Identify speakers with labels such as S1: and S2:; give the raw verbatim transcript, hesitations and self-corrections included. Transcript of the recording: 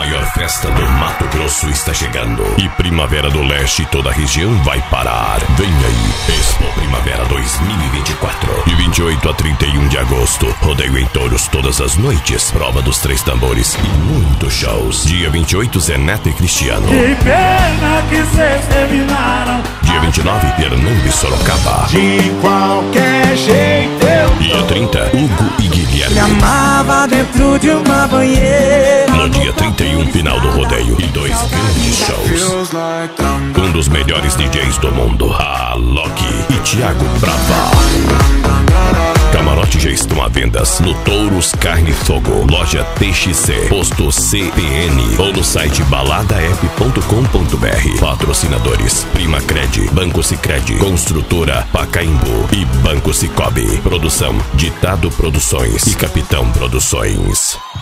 S1: maior festa do Mato Grosso está chegando. E Primavera do Leste e toda a região vai parar. Vem aí, Expo Primavera dois mil e vinte e quatro. De vinte e oito a trinta e um de agosto. Rodeio em touros todas as noites. Prova dos três tambores e muitos shows. Dia vinte e oito, Zé Neto e Cristiano.
S2: Que pena que vocês terminaram.
S1: Dia vinte e nove, Fernando e Sorocaba.
S2: De qualquer jeito eu
S1: Dia trinta, Hugo e Guilherme.
S2: me amava dentro de uma banheira.
S1: No dia trinta e um, final do rodeio e dois grandes shows. Um dos melhores D Js do mundo, a Loki e Thiago Brava. Camarotes já estão à vendas no Touros Carne e Fogo, loja T X C, posto C P N ou no site balada app ponto com ponto br. Patrocinadores: Prima Cred, Banco Sicredi, Construtora Pacaembu e Banco Cicobi. Produção: Ditado Produções e Capitão Produções.